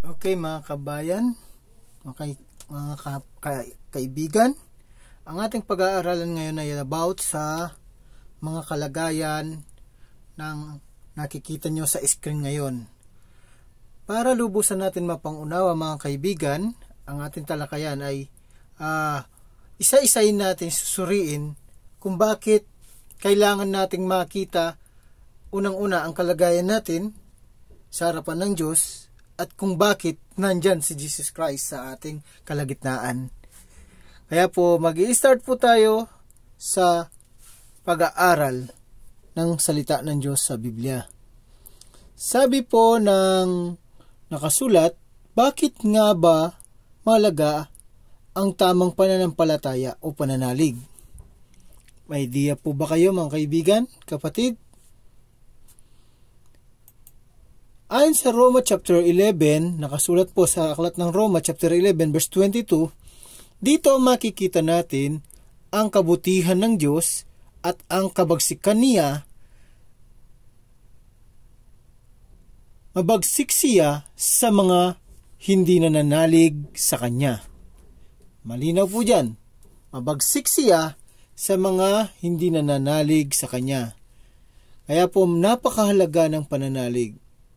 Okay mga kabayan, kaibigan, ang ating pag-aaralan ngayon ay about sa mga kalagayan ng nakikita nyo sa screen ngayon. Para lubusan natin mapangunawa mga kaibigan, ang ating talakayan ay isa-isayin natin susuriin kung bakit kailangan nating makita unang-una ang kalagayan natin sa harapan ng Diyos at kung bakit nandyan si Jesus Christ sa ating kalagitnaan. Kaya po mag-i-start po tayo sa pag-aaral ng salita ng Diyos sa Biblia. Sabi po ng nakasulat, bakit nga ba mahalaga ang tamang pananampalataya o pananalig? May idea po ba kayo mga kaibigan, kapatid? Ayon sa Roma chapter 11, nakasulat po sa aklat ng Roma chapter 11 verse 22, dito makikita natin ang kabutihan ng Diyos at ang kabagsikan niya. Mabagsik siya sa mga hindi nananalig sa Kanya. Malinaw po dyan. Mabagsik siya sa mga hindi nananalig sa Kanya. Kaya po napakahalaga ng pananalig.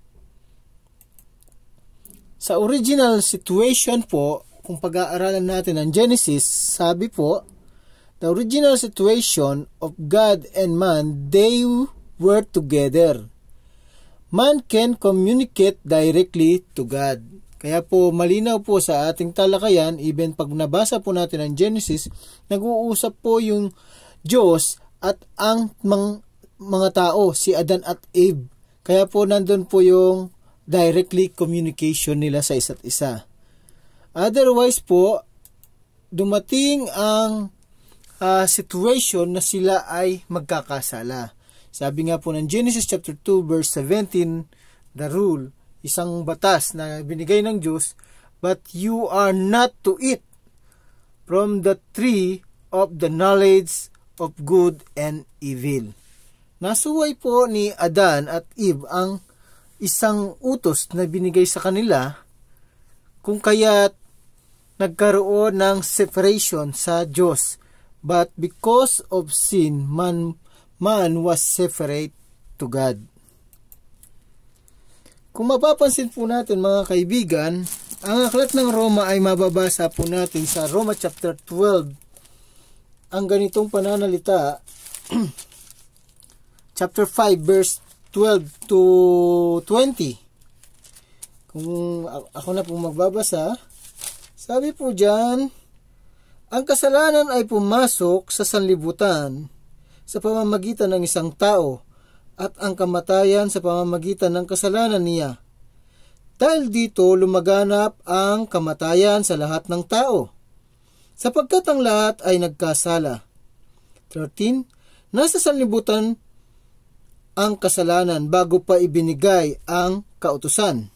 Sa original situation po, kung pag-aaralan natin ang Genesis, sabi po, the original situation of God and man, they were together. Man can communicate directly to God. Kaya po malinaw po sa ating talakayan, even pag nabasa po natin ang Genesis, nag-uusap po yung Diyos at ang mga tao, si Adan at Eve. Kaya po nandun po yung directly communication nila sa isa't isa. Otherwise po, dumating ang situation na sila ay magkakasala. Sabi nga po ng Genesis chapter 2 verse 17, the rule, isang batas na binigay ng Diyos, but you are not to eat from the tree of the knowledge of good and evil. Nasuway po ni Adan at Eve ang isang utos na binigay sa kanila, kung kaya't nagkaroon ng separation sa Diyos. But because of sin, man was separate to God. Kung mapapansin po natin mga kaibigan, ang aklat ng Roma ay mababasa po natin sa Roma chapter 12. Ang ganitong pananalita, chapter 5 verse 12 to 20. Kung ako na po magbabasa, sabi po dyan, ang kasalanan ay pumasok sa sanlibutan sa pamamagitan ng isang tao at ang kamatayan sa pamamagitan ng kasalanan niya. Dahil dito lumaganap ang kamatayan sa lahat ng tao, sapagkat ang lahat ay nagkasala. 13. Nasa sanlibutan ang kasalanan bago pa ibinigay ang kautusan.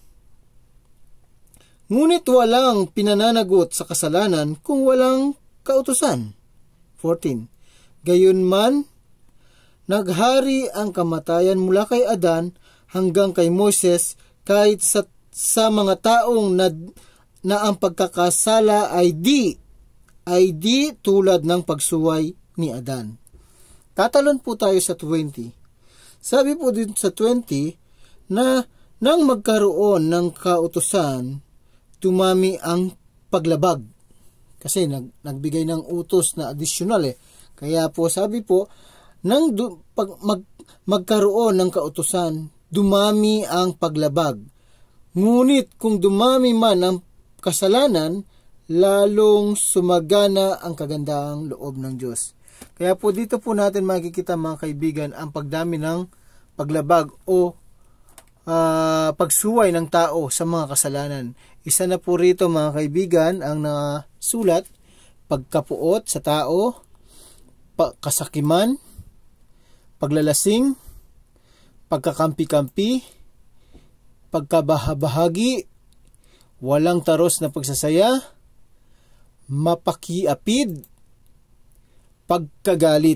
Ngunit walang pinananagot sa kasalanan kung walang kautusan. 14. Gayunman, naghari ang kamatayan mula kay Adan hanggang kay Moses kahit sa mga taong na ang pagkakasala ay di tulad ng pagsuway ni Adan. Tatalon po tayo sa 20. Sabi po dito sa 20 na nang magkaroon ng kautusan, dumami ang paglabag. Kasi nagbigay ng utos na additional Kaya po sabi po, nang magkaroon ng kautusan, dumami ang paglabag. Ngunit kung dumami man ang kasalanan, lalong sumagana ang kagandahang loob ng Diyos. Kaya po dito po natin makikita mga kaibigan ang pagdami ng paglabag o pagsuway ng tao sa mga kasalanan. Isa na po rito mga kaibigan ang nasulat, pagkapuot sa tao, kasakiman, paglalasing, pagkakampi-kampi, pagkabahabahagi, walang taros na pagsasaya, mapakiapid, pagkagalit,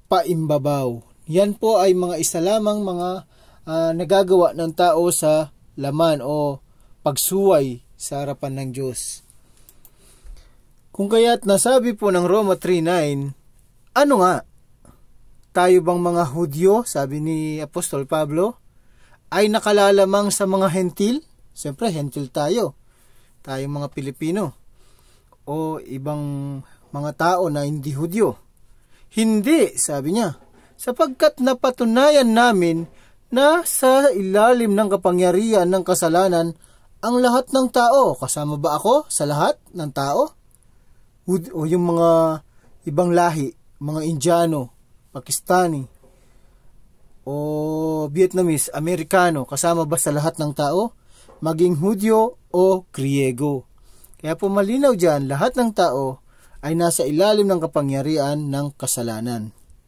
paimbabaw. Yan po ay mga isa lamang mga nagagawa ng tao sa laman o pagsuway sa harapan ng Diyos. Kung kaya't nasabi po ng Roma 3:9, ano nga? Tayo bang mga Hudyo, sabi ni Apostol Pablo, ay nakalalamang sa mga hentil? Siyempre, hentil tayo. Tayong mga Pilipino. O ibang mga tao na hindi Hudyo. Hindi, sabi niya, sapagkat napatunayan namin na sa ilalim ng kapangyarihan ng kasalanan ang lahat ng tao. Kasama ba ako sa lahat ng tao? O yung mga ibang lahi, mga Indiano, Pakistani, o Vietnamese, Amerikano, kasama ba sa lahat ng tao? Maging Hudyo o Griego. Kaya po malinaw dyan, lahat ng tao ay nasa ilalim ng kapangyarihan ng kasalanan.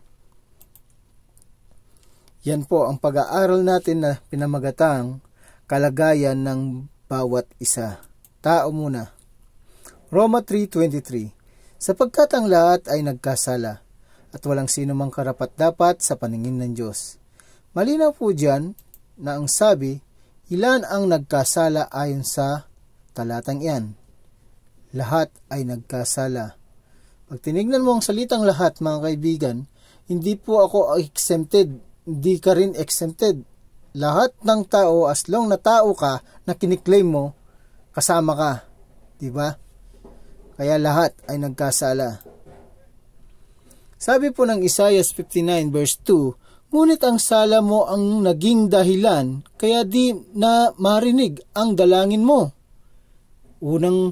Yan po ang pag-aaral natin na pinamagatang kalagayan ng bawat isa. Tao muna. Roma 3:23. Sapagkat ang lahat ay nagkasala at walang sino mang karapat-dapat sa paningin ng Diyos. Malinaw po dyan na ang sabi, ilan ang nagkasala ayon sa talatang iyan? Lahat ay nagkasala. Pag tinignan mo ang salitang lahat, mga kaibigan, hindi po ako exempted, hindi ka rin exempted. Lahat ng tao, as long na tao ka, na kiniklaim mo, kasama ka. Diba? Kaya lahat ay nagkasala. Sabi po ng Isaiah 59 verse 2, ngunit ang sala mo ang naging dahilan, kaya di na marinig ang dalangin mo. Unang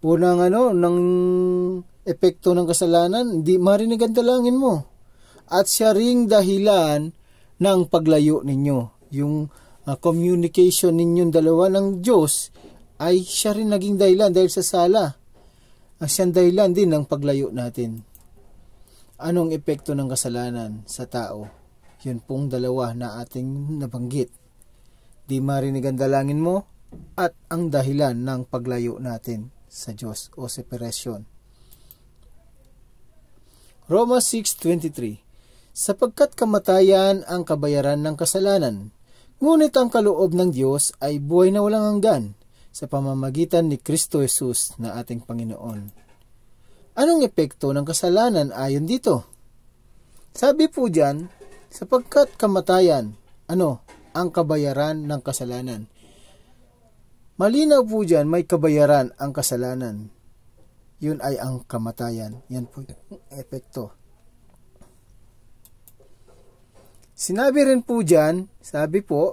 epekto ng kasalanan, hindi marinig ang dalangin mo. At siya ring dahilan ng paglayo ninyo. Yung communication ninyong dalawa ng Diyos ay siya rin naging dahilan dahil sa sala. Ang siyang dahilan din ng paglayo natin. Anong epekto ng kasalanan sa tao? Yun pong dalawa na ating nabanggit. Di marinig ang dalangin mo at ang dahilan ng paglayo natin sa Diyos o separasyon. Roma 6:23. Sapagkat kamatayan ang kabayaran ng kasalanan, ngunit ang kaloob ng Diyos ay buhay na walang hanggan sa pamamagitan ni Kristo Jesus na ating Panginoon. Anong epekto ng kasalanan ayon dito? Sabi po diyan, sapagkat kamatayan, ang kabayaran ng kasalanan. Malinaw po diyan, may kabayaran ang kasalanan. Yun ay ang kamatayan. Yan po yung epekto. Sinabi rin po diyan, sabi po,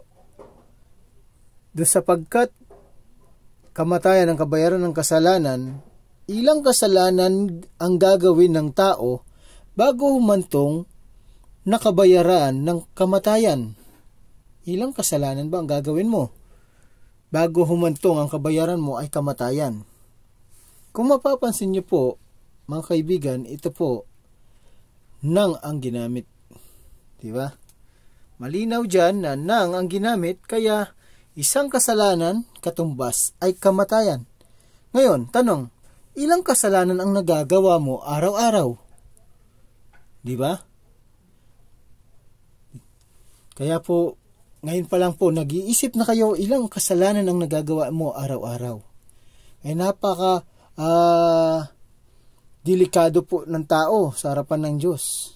sapagkat kamatayan ang kabayaran ng kasalanan, ilang kasalanan ang gagawin ng tao bago humantong na kabayaran ng kamatayan. Ilang kasalanan ba ang gagawin mo bago humantong ang kabayaran mo ay kamatayan? Kung mapapansin niyo po, mga kaibigan, ito po nang ang ginamit. Diba? Malinaw dyan na nang ang ginamit, kaya isang kasalanan, katumbas, ay kamatayan. Ngayon, tanong, ilang kasalanan ang nagagawa mo araw-araw? Diba? Kaya po, ngayon pa lang po, nag-iisip na kayo ilang kasalanan ang nagagawa mo araw-araw. Ay napaka delikado po ng tao sa harapan ng Diyos.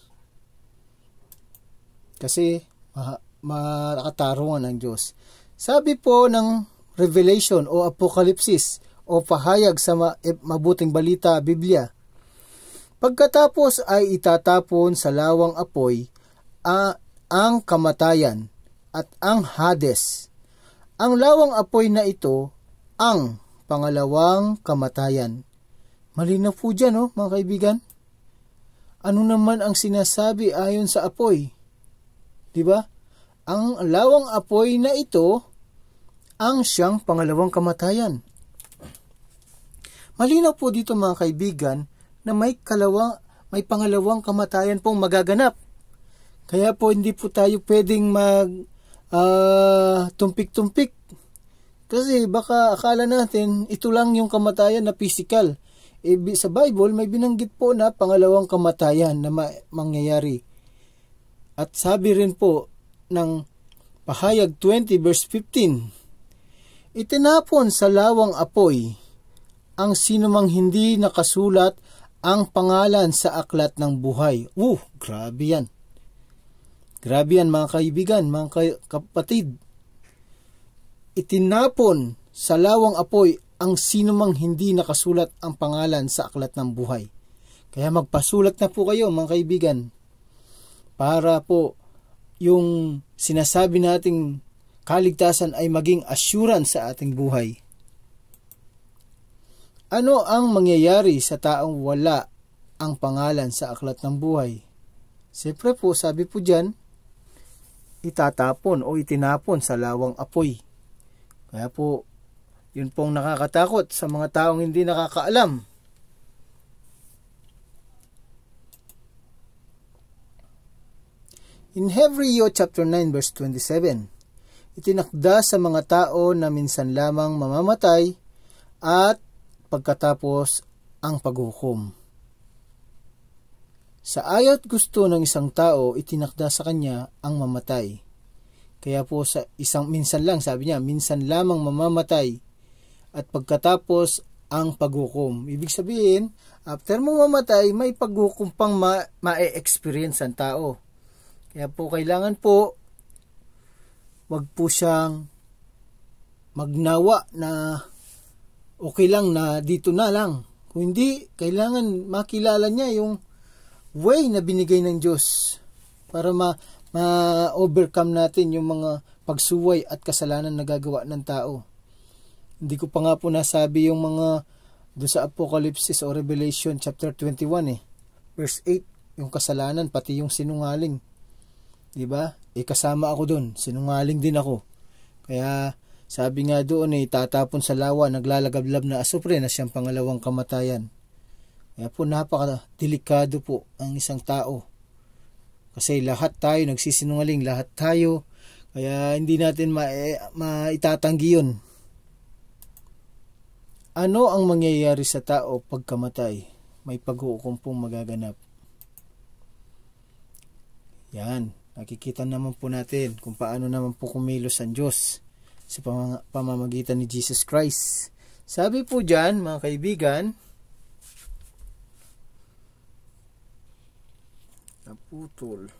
Kasi makatarungan ng Diyos. Sabi po ng Revelation o Apokalipsis o pahayag sa mabuting balita Biblia, pagkatapos ay itatapon sa lawang apoy ang kamatayan at ang Hades. Ang lawang apoy na ito ang pangalawang kamatayan. Malinaw po dyan, mga kaibigan. Ano naman ang sinasabi ayon sa apoy? Diba? Ang lawang apoy na ito ang siyang pangalawang kamatayan. Malinaw po dito, mga kaibigan, na may pangalawang kamatayan pong magaganap. Kaya po hindi po tayo pwedeng tumpik-tumpik. Kasi baka akala natin ito lang yung kamatayan na physical. Sa Bible may binanggit po na pangalawang kamatayan na mangyayari. At sabi rin po ng Pahayag 20 verse 15, Itinapon sa lawang apoy ang sinumang hindi nakasulat ang pangalan sa aklat ng buhay. Grabe yan. Grabe yan mga kaibigan, mga kapatid. Itinapon sa lawang apoy ang sinumang hindi nakasulat ang pangalan sa aklat ng buhay. Kaya magpasulat na po kayo mga kaibigan, para po yung sinasabi nating kaligtasan ay maging assurance sa ating buhay. Ano ang mangyayari sa taong wala ang pangalan sa aklat ng buhay? Siyempre po, sabi po dyan, itatapon o itinapon sa lawang apoy. Kaya po, yun pong nakakatakot sa mga taong hindi nakakaalam. In Hebreo chapter 9 verse 27, itinakda sa mga tao na minsan lamang mamamatay at pagkatapos ang paghukom. Sa aya't gusto ng isang tao, itinakda sa kanya ang mamatay. Kaya po sa minsan lang, sabi niya, minsan lamang mamamatay at pagkatapos ang paghukom. Ibig sabihin, after mo mamatay, may paghukom pang ma-experience ang tao. Kaya po kailangan po wag po siyang magnawa na okay lang na dito na lang. Kung hindi, kailangan makilala niya yung way na binigay ng Diyos para ma-overcome natin yung mga pagsuway at kasalanan na gagawa ng tao. Hindi ko pa nga po nasabi yung mga doon sa Apocalypse o Revelation chapter 21 verse 8, yung kasalanan pati yung sinungaling. Diba? Kasama ako doon. Sinungaling din ako. Kaya sabi nga doon tatapon sa lawa, naglalagablab na asupre na siyang pangalawang kamatayan. Kaya po napaka-delikado po ang isang tao. Kasi lahat tayo nagsisinungaling, lahat tayo. Kaya hindi natin maitatanggi yun. Ano ang mangyayari sa tao pagkamatay? May paghukom pong magaganap. Yan. Nakikita naman po natin kung paano naman po kumilos ang Diyos sa pamamagitan ni Jesus Christ. Sabi po dyan, mga kaibigan, naputol.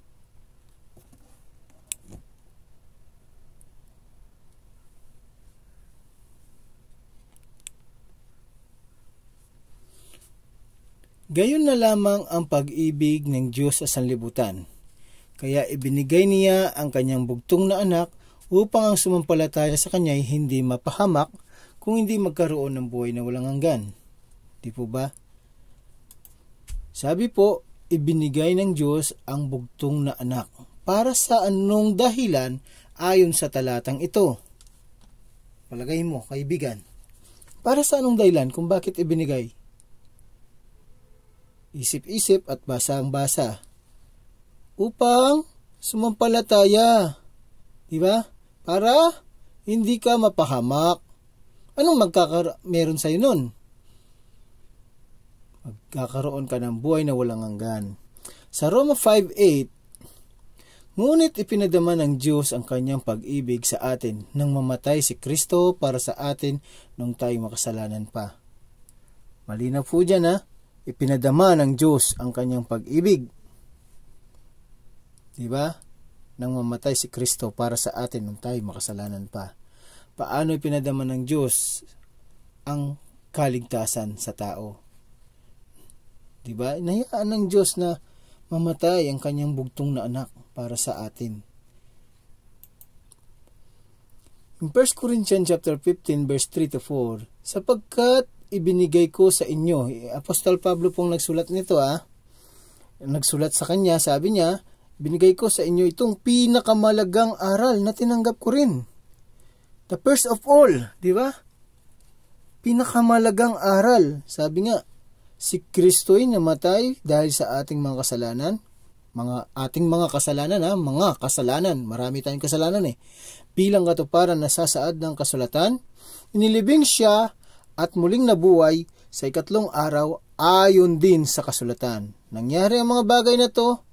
Gayon na lamang ang pag-ibig ng Diyos sa sanlibutan. Kaya ibinigay niya ang kanyang bugtong na anak upang ang sumampalataya sa kanya ay hindi mapahamak kung hindi magkaroon ng buhay na walang hanggan. Di po ba? Sabi po, ibinigay ng Diyos ang bugtong na anak. Para sa anong dahilan ayon sa talatang ito? Palagay mo, kaibigan. Para sa anong dahilan kung bakit ibinigay? Isip-isip at basa-basa. Upang sumampalataya. Diba? Para hindi ka mapahamak. Anong meron sa'yo nun? Magkakaroon ka ng buhay na walang hanggan. Sa Roma 5:8, ngunit ipinadama ng Diyos ang kanyang pag-ibig sa atin nang mamatay si Kristo para sa atin nung tayo makasalanan pa. Malinaw po dyan ipinadama ng Diyos ang kanyang pag-ibig. Diba? Nang mamatay si Kristo para sa atin nung tayo makasalanan pa. Paano ipinadama ng Diyos ang kaligtasan sa tao? Diba? Inayaan ng Diyos na mamatay ang kanyang bugtong na anak para sa atin. In 1 Corinthians chapter 15 verse 3-4, sapagkat ibinigay ko sa inyo, Apostol Pablo pong nagsulat nito nagsulat sa kanya, sabi niya, binigay ko sa inyo itong pinakamalagang aral na tinanggap ko rin. The first of all, di ba? Pinakamalagang aral. Sabi nga, si Kristo'y namatay dahil sa ating mga kasalanan. Ating mga kasalanan, mga kasalanan. Marami tayong kasalanan Bilang katuparan na sasaad ng kasulatan, inilibing siya at muling nabuhay sa ikatlong araw ayon din sa kasulatan. Nangyari ang mga bagay na to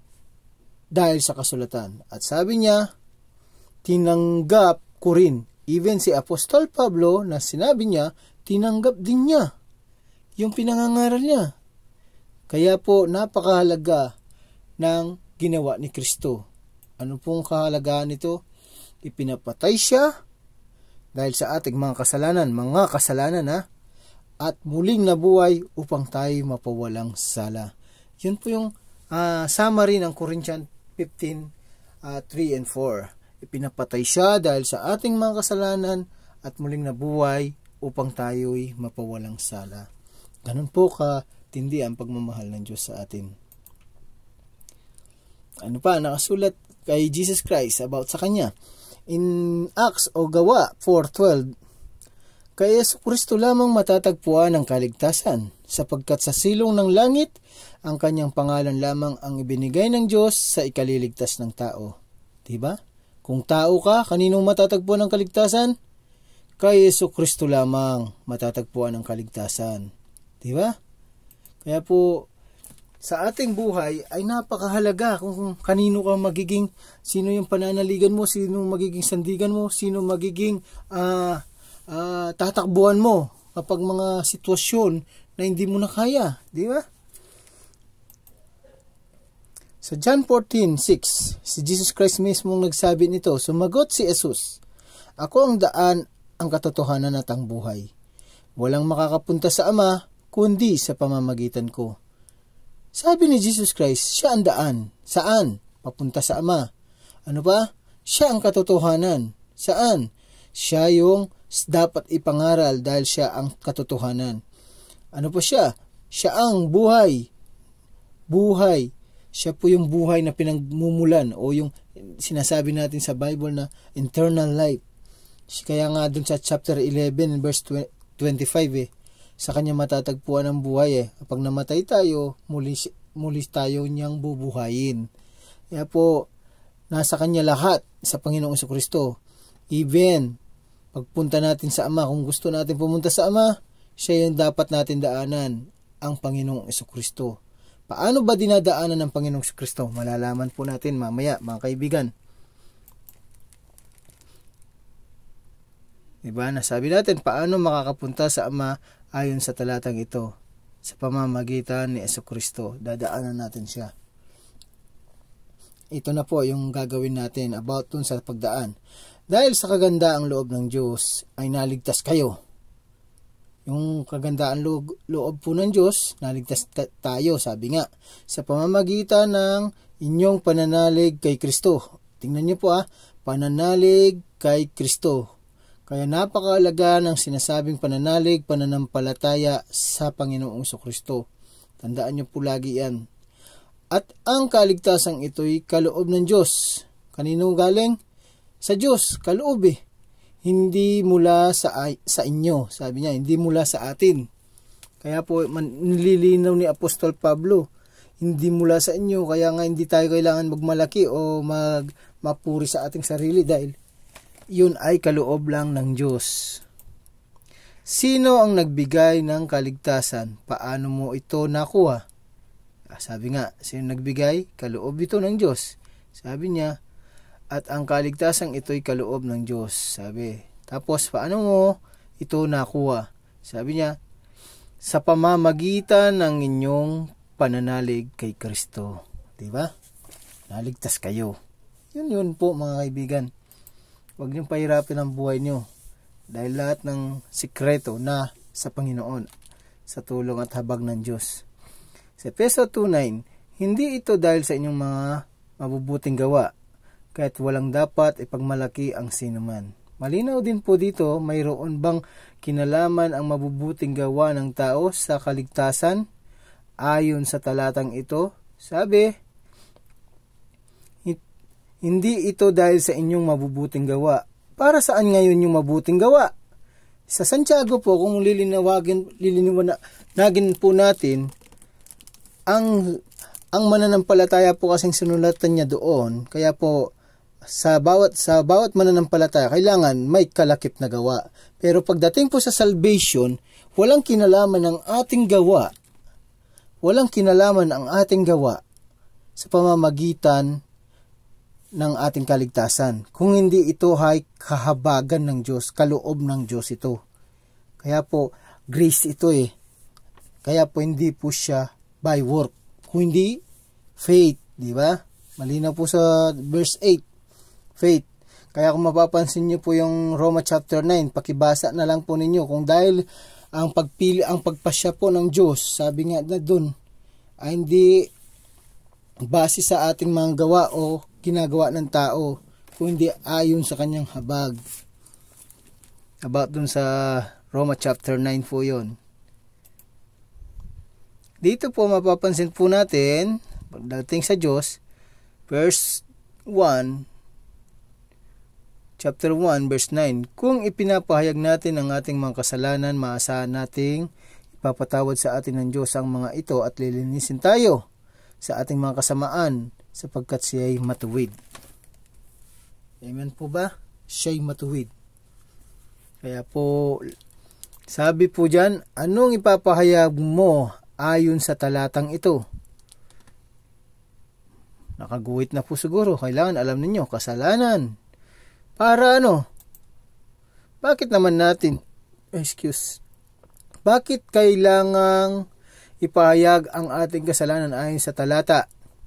dahil sa kasulatan. At sabi niya, tinanggap ko rin Even si Apostol Pablo na sinabi niya, tinanggap din niya yung pinangangaral niya. Kaya po napakahalaga ng ginawa ni Kristo. Ano pong kahalagahan nito? Ipinapatay siya dahil sa ating mga kasalanan at muling nabuhay upang tayo mapawalang sala. Yun po yung summary ng Corinthians 15:3 and 4. Ipinapatay siya dahil sa ating mga kasalanan at muling nabuhay upang tayo'y mapawalang sala. Ganun po katindi ang pagmamahal ng Diyos sa atin. Ano pa nakasulat kay Jesus Christ about sa Kanya? In Acts o Gawa 4:12, kay Jesucristo lamang matatagpuan ang kaligtasan, sapagkat sa silong ng langit, ang Kanyang pangalan lamang ang ibinigay ng Diyos sa ikaliligtas ng tao. Diba? Kung tao ka, kaninong matatagpuan ang kaligtasan? Kay Jesucristo lamang matatagpuan ang kaligtasan. Diba? Kaya po, sa ating buhay ay napakahalaga kung kanino ka magiging, sino yung pananaligan mo, sino magiging sandigan mo, sino magiging tatakbuhan mo kapag mga sitwasyon na hindi mo na kaya, di ba? Sa John 14:6, si Jesus Christ mismo nagsabi nito, sumagot si Jesus, ako ang daan, ang katotohanan at ang buhay. Walang makakapunta sa Ama, kundi sa pamamagitan ko. Sabi ni Jesus Christ, siya ang daan. Saan? Papunta sa Ama. Ano ba? Siya ang katotohanan. Saan? Siya yung dapat ipangaral dahil siya ang katotohanan. Ano po siya? Siya ang buhay. Buhay. Siya po yung buhay na pinagmumulan o yung sinasabi natin sa Bible na eternal life. Kaya nga dun sa chapter 11 verse 25 sa Kanya matatagpuan ang buhay Kapag namatay tayo, muli tayo niyang bubuhayin. Kaya po, nasa Kanya lahat sa Panginoong Jesucristo. Even, pagpunta natin sa Ama, kung gusto natin pumunta sa Ama, siya yung dapat natin daanan, ang Panginoong Jesucristo. Paano ba dinadaanan ng Panginoong Jesucristo? Malalaman po natin mamaya, mga kaibigan. Diba? Nasabi natin, paano makakapunta sa Ama ayon sa talatang ito? Sa pamamagitan ni Jesucristo, dadaanan natin siya. Ito na po yung gagawin natin about dun sa pagdaan. Dahil sa kagandaang loob ng Diyos ay naligtas kayo. Yung kagandaang loob po ng Diyos, naligtas tayo, sabi nga, sa pamamagitan ng inyong pananalig kay Kristo. Tingnan niyo po pananalig kay Kristo. Kaya napakahalaga ng sinasabing pananalig, pananampalataya sa Panginoong Jesucristo. Tandaan niyo po lagi yan. At ang kaligtasang ito'y kaloob ng Diyos. Kanino galing? Sa Diyos, kaloob Hindi mula sa inyo. Sabi niya, hindi mula sa atin. Kaya po, nililinaw ni Apostol Pablo, hindi mula sa inyo. Kaya nga hindi tayo kailangan magmalaki o mapuri sa ating sarili dahil yun ay kaloob lang ng Diyos. Sino ang nagbigay ng kaligtasan? Paano mo ito nakuha? Sabi nga, sino nagbigay? Kaloob ito ng Diyos. Sabi niya, at ang kaligtasang ito'y kaloob ng Diyos. Sabi. Tapos, paano mo ito nakuha? Sabi niya, sa pamamagitan ng inyong pananalig kay Kristo. Diba? Naligtas kayo. Yun po mga kaibigan. Huwag niyong pahirapin ang buhay niyo dahil lahat ng sikreto na sa Panginoon sa tulong at habag ng Diyos. Sa Efeso 2:9, hindi ito dahil sa inyong mga mabubuting gawa, kahit walang dapat ipagmalaki ang sinuman. Malinaw din po dito, mayroon bang kinalaman ang mabubuting gawa ng tao sa kaligtasan? Ayon sa talatang ito, sabi, hindi ito dahil sa inyong mabubuting gawa. Para saan ngayon yung mabuting gawa? Sa Santiago po, kung liliniwanagin po natin, ang mananampalataya po kasing sinulatan niya doon. Kaya po, sa bawat mananampalataya, kailangan may kalakip na gawa. Pero pagdating po sa salvation, walang kinalaman ang ating gawa. Walang kinalaman ang ating gawa sa pamamagitan ng ating kaligtasan. Kung hindi, ito ay kahabagan ng Diyos, kaloob ng Diyos ito. Kaya po, grace ito eh. Kaya po hindi po siya by work. Kung hindi, faith. Di ba? Malinaw po sa verse 8. Faith. Kaya kung mapapansin niyo po yung Roma chapter 9, pakibasa na lang po ninyo. Kung dahil ang pagpasya po ng Diyos, sabi nga na dun, ay hindi base sa ating mga gawa o ginagawa ng tao, kung hindi ayon sa kanyang habag. About dun sa Roma chapter 9 po yun. Dito po mapapansin po natin, pagdating sa Diyos, verse 1, chapter 1, verse 9, kung ipinapahayag natin ang ating mga kasalanan, maasahan nating ipapatawad sa atin ng Diyos ang mga ito at lilinisin tayo sa ating mga kasamaan sapagkat siya'y matuwid. Amen po ba? Siya'y matuwid. Kaya po, sabi po dyan, anong ipapahayag mo ayon sa talatang ito? Nakaguhit na po siguro. Kailangan alam ninyo, kasalanan. Para ano? Bakit naman natin, bakit kailangang ipahayag ang ating kasalanan ayon sa talata?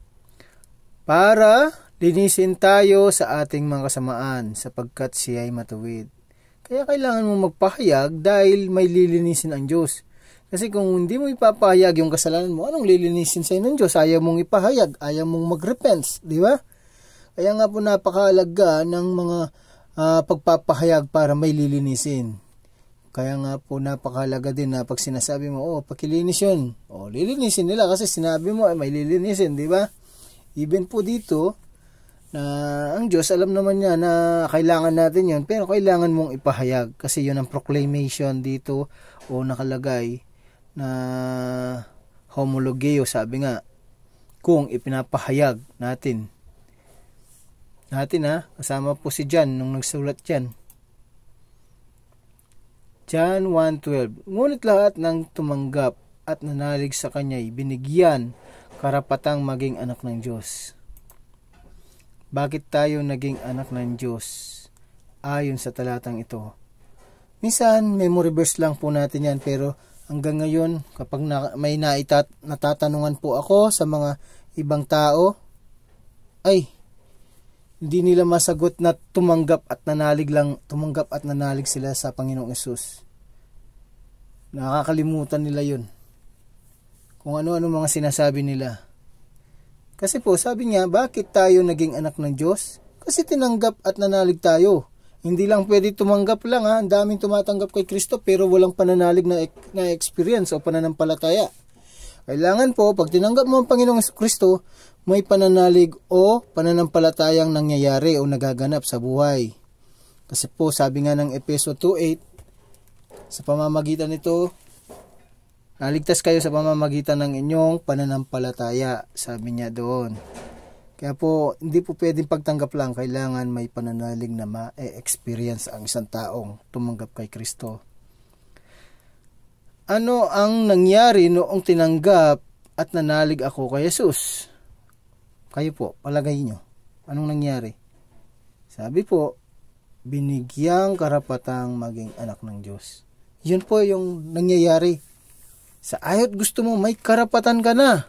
Para linisin tayo sa ating mga kasamaan sapagkat siya'y matuwid. Kaya kailangan mo magpahayag dahil may lilinisin ang Diyos. Kasi kung hindi mo ipapahayag yung kasalanan mo, anong lilinisin sa'yo ng Diyos? Ayaw mong ipahayag, ayaw mong mag-repent, di ba? Kaya nga po napakahalaga ng mga pagpapahayag para may lilinisin. Kaya nga po napakahalaga din na pag sinasabi mo, pakilinis yun. Lilinisin nila kasi sinabi mo ay may lilinisin, di ba? Even po dito, na ang Diyos alam naman niya na kailangan natin yun, pero kailangan mong ipahayag kasi yun ang proclamation dito o nakalagay na homologeo, sabi nga, kung ipinapahayag natin kasama po si John nung nagsulat dyan. John 1:12, ngunit lahat ng tumanggap at nanalig sa kanya'y binigyan karapatang maging anak ng Diyos. Bakit tayo naging anak ng Diyos ayon sa talatang ito? Minsan, memory verse lang po natin yan, pero hanggang ngayon, kapag may natatanungan po ako sa mga ibang tao, ay hindi nila masagot na tumanggap at nanalig sila sa Panginoong Hesus. Nakakalimutan nila yun. Kung ano-ano mga sinasabi nila. Kasi po, sabi niya, bakit tayo naging anak ng Diyos? Kasi tinanggap at nanalig tayo. Hindi lang pwede tumanggap lang ha. Ang daming tumatanggap kay Kristo pero walang pananalig na experience o pananampalataya. Kailangan po, pag tinanggap mo ang Panginoong Kristo, may pananalig o pananampalatayang nangyayari o nagaganap sa buhay. Kasi po, sabi nga ng Efeso 2:8, sa pamamagitan nito, naligtas kayo sa pamamagitan ng inyong pananampalataya, sabi niya doon. Kaya po, hindi po pwedeng pagtanggap lang, kailangan may pananalig na ma-experience ang isang taong tumanggap kay Kristo. Ano ang nangyari noong tinanggap at nanalig ako kay Jesus? Kayo po, palagay nyo. Anong nangyari? Sabi po, binigyang karapatang maging anak ng Diyos. Yun po yung nangyayari. Sa ayot gusto mo, may karapatan ka na.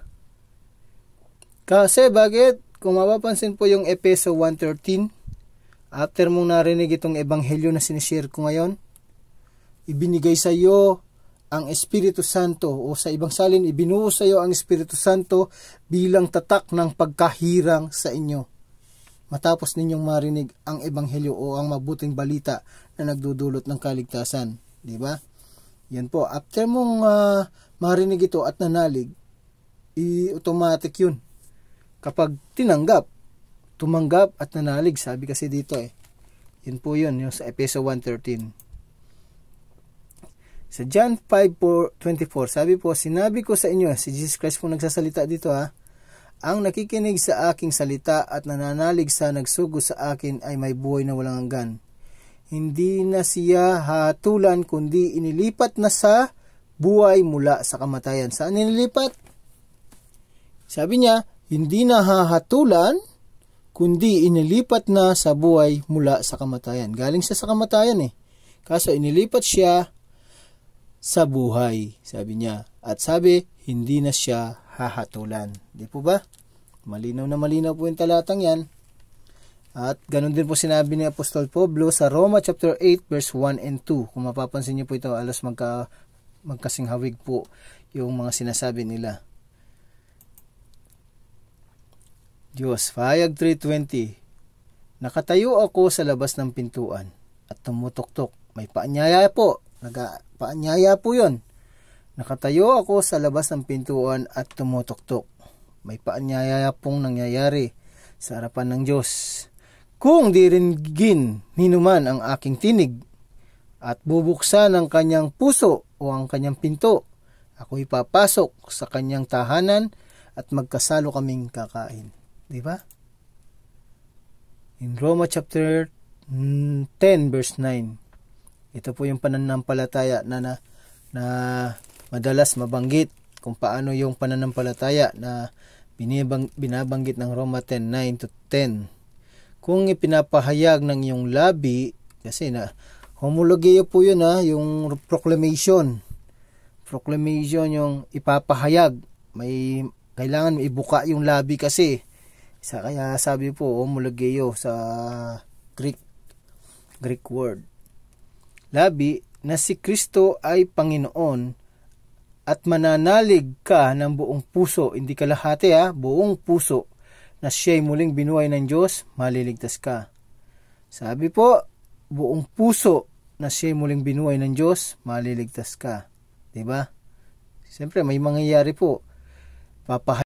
Kasi bakit? Kung mapapansin po yung Efeso 1:13, after mong narinig itong ebanghelyo na sinishare ko ngayon, ibinigay sa iyo ang Espiritu Santo, o sa ibang salin, ibinuo sa iyo ang Espiritu Santo bilang tatak ng pagkahirang sa inyo. Matapos ninyong marinig ang ebanghelyo o ang mabuting balita na nagdudulot ng kaligtasan. Diba? Yan po. After mong marinig ito at nanalig, automatic yun. Kapag tumanggap at nanalig, sabi kasi dito Yun po yun, yung sa Efeso 1:13. Sa John 5:24, sabi po, sinabi ko sa inyo, si Jesus Christ po nagsasalita dito ang nakikinig sa aking salita at nananalig sa nagsugo sa akin ay may buhay na walang hanggan. Hindi na siya hatulan kundi inilipat na sa buhay mula sa kamatayan. Saan inilipat? Sabi niya, hindi na hahatulan kundi inilipat na sa buhay mula sa kamatayan. Galing siya sa kamatayan kaso inilipat siya sa buhay, sabi niya. At sabi, hindi na siya hahatulan. Di po ba? Malinaw na malinaw po yung talatang yan. At ganun din po sinabi ni Apostol Pablo sa Roma chapter 8 verse 1 and 2. Kung mapapansin niyo po ito, alos magkasinghawig po yung mga sinasabi nila. Diyos, Pahayag 3:20. Nakatayo ako sa labas ng pintuan at tumutuktok. May paanyaya po. Paanyaya po yun. Nakatayo ako sa labas ng pintuan at tumutuktok. May paanyaya pong nangyayari sa harapan ng Diyos. Kung diringgin ninuman ang aking tinig at bubuksan ang kanyang puso o ang kanyang pinto, ako'y papasok sa kanyang tahanan at magkasalo kaming kakain. Di ba? In Roma chapter 10 verse 9, ito po yung pananampalataya na madalas mabanggit kung paano yung pananampalataya na binabanggit ng Roma 10:9 to 10. Kung ipinapahayag ng iyong labi, kasi na homologeo po yun yung proclamation. Proclamation yung ipapahayag. May kailangan ibuka yung labi kasi. Kaya sabi po homologeo sa Greek word. Labi na si Kristo ay Panginoon at mananalig ka ng buong puso, hindi kalahati buong puso, na siya'y muling binuhay ng Diyos, maliligtas ka. Sabi po, buong puso na siya'y muling binuhay ng Diyos, maliligtas ka. Diba? Siyempre, may mangyayari po.